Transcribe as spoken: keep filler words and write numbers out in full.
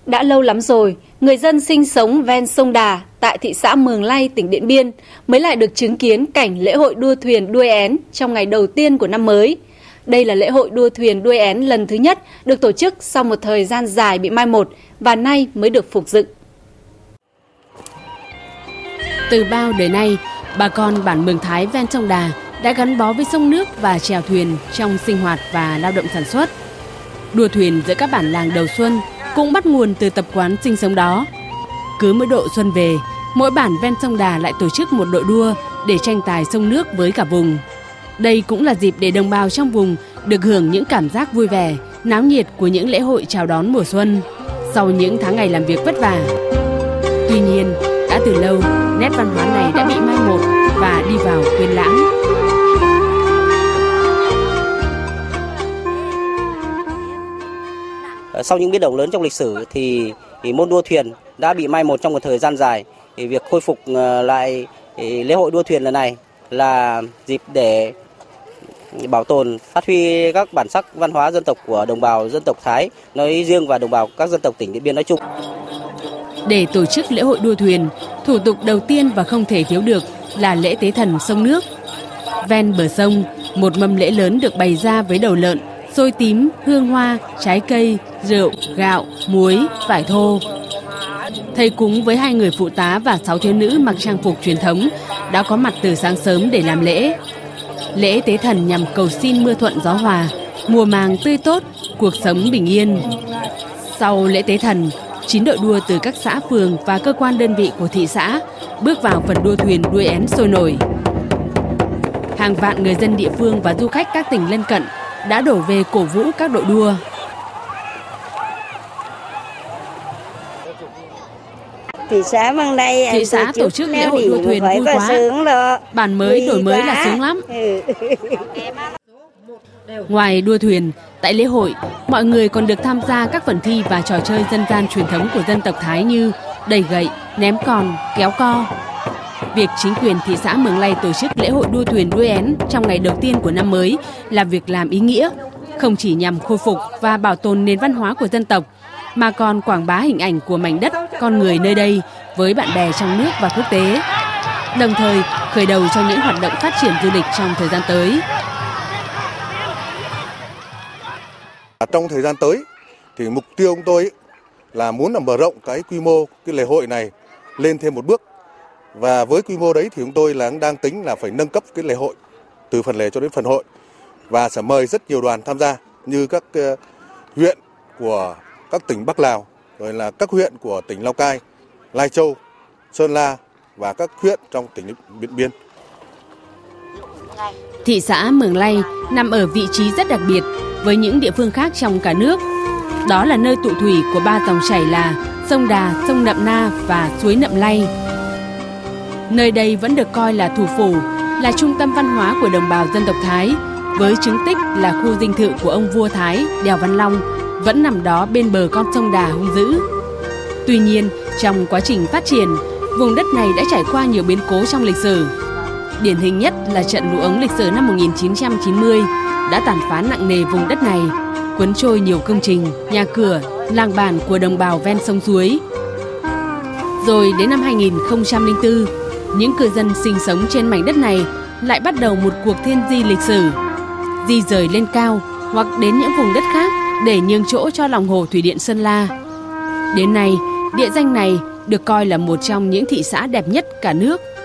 Đã lâu lắm rồi, người dân sinh sống ven sông Đà tại thị xã Mường Lay, tỉnh Điện Biên mới lại được chứng kiến cảnh lễ hội đua thuyền đuôi én trong ngày đầu tiên của năm mới. Đây là lễ hội đua thuyền đuôi én lần thứ nhất được tổ chức sau một thời gian dài bị mai một và nay mới được phục dựng. Từ bao đời nay, bà con bản Mường Thái ven sông Đà đã gắn bó với sông nước và chèo thuyền trong sinh hoạt và lao động sản xuất. Đua thuyền giữa các bản làng đầu xuân cũng bắt nguồn từ tập quán sinh sống đó. Cứ mỗi độ xuân về, mỗi bản ven sông Đà lại tổ chức một đội đua để tranh tài sông nước với cả vùng. Đây cũng là dịp để đồng bào trong vùng được hưởng những cảm giác vui vẻ, náo nhiệt của những lễ hội chào đón mùa xuân sau những tháng ngày làm việc vất vả. Tuy nhiên, đã từ lâu, nét văn hóa này đã bị mai một và đi vào quên lãng. Sau những biến động lớn trong lịch sử thì, thì môn đua thuyền đã bị mai một trong một thời gian dài. Thì việc khôi phục lại lễ hội đua thuyền lần này là dịp để bảo tồn, phát huy các bản sắc văn hóa dân tộc của đồng bào dân tộc Thái nói riêng và đồng bào các dân tộc tỉnh Điện Biên nói chung. Để tổ chức lễ hội đua thuyền, thủ tục đầu tiên và không thể thiếu được là lễ tế thần sông nước. Ven bờ sông, một mâm lễ lớn được bày ra với đầu lợn, xôi tím, hương hoa, trái cây, rượu, gạo, muối, vải thô. Thầy cúng với hai người phụ tá và sáu thiếu nữ mặc trang phục truyền thống đã có mặt từ sáng sớm để làm lễ. Lễ tế thần nhằm cầu xin mưa thuận gió hòa, mùa màng tươi tốt, cuộc sống bình yên. Sau lễ tế thần, chín đội đua từ các xã phường và cơ quan đơn vị của thị xã bước vào phần đua thuyền đuôi én sôi nổi. Hàng vạn người dân địa phương và du khách các tỉnh lân cận đã đổ về cổ vũ các đội đua. Thị xã Mường Lay thị xã tổ chức lễ hội đua thuyền vui quá. Bản mới đổi mới là sướng lắm. Ngoài đua thuyền, tại lễ hội, mọi người còn được tham gia các phần thi và trò chơi dân gian truyền thống của dân tộc Thái như đẩy gậy, ném còn, kéo co. Việc chính quyền thị xã Mường Lay tổ chức lễ hội đua thuyền đuôi én trong ngày đầu tiên của năm mới là việc làm ý nghĩa, không chỉ nhằm khôi phục và bảo tồn nền văn hóa của dân tộc, mà còn quảng bá hình ảnh của mảnh đất, con người nơi đây với bạn bè trong nước và quốc tế, đồng thời khởi đầu cho những hoạt động phát triển du lịch trong thời gian tới. Trong thời gian tới thì mục tiêu của tôi là muốn là mở rộng cái quy mô cái lễ hội này lên thêm một bước, và với quy mô đấy thì chúng tôi là đang tính là phải nâng cấp cái lễ hội từ phần lễ cho đến phần hội, và sẽ mời rất nhiều đoàn tham gia như các uh, huyện của các tỉnh Bắc Lào, rồi là các huyện của tỉnh Lào Cai, Lai Châu, Sơn La và các huyện trong tỉnh Điện Biên. Thị xã Mường Lay nằm ở vị trí rất đặc biệt với những địa phương khác trong cả nước. Đó là nơi tụ thủy của ba dòng chảy là sông Đà, sông Nậm Na và suối Nậm Lay. Nơi đây vẫn được coi là thủ phủ, là trung tâm văn hóa của đồng bào dân tộc Thái, với chứng tích là khu dinh thự của ông vua Thái Đèo Văn Long vẫn nằm đó bên bờ con sông Đà hung dữ. Tuy nhiên, trong quá trình phát triển, vùng đất này đã trải qua nhiều biến cố trong lịch sử. Điển hình nhất là trận lũ ống lịch sử năm một nghìn chín trăm chín mươi đã tàn phá nặng nề vùng đất này, cuốn trôi nhiều công trình, nhà cửa, làng bản của đồng bào ven sông suối. Rồi đến năm hai nghìn không trăm lẻ bốn, những cư dân sinh sống trên mảnh đất này lại bắt đầu một cuộc thiên di lịch sử, di rời lên cao hoặc đến những vùng đất khác để nhường chỗ cho lòng hồ thủy điện Sơn La. Đến nay, địa danh này được coi là một trong những thị xã đẹp nhất cả nước.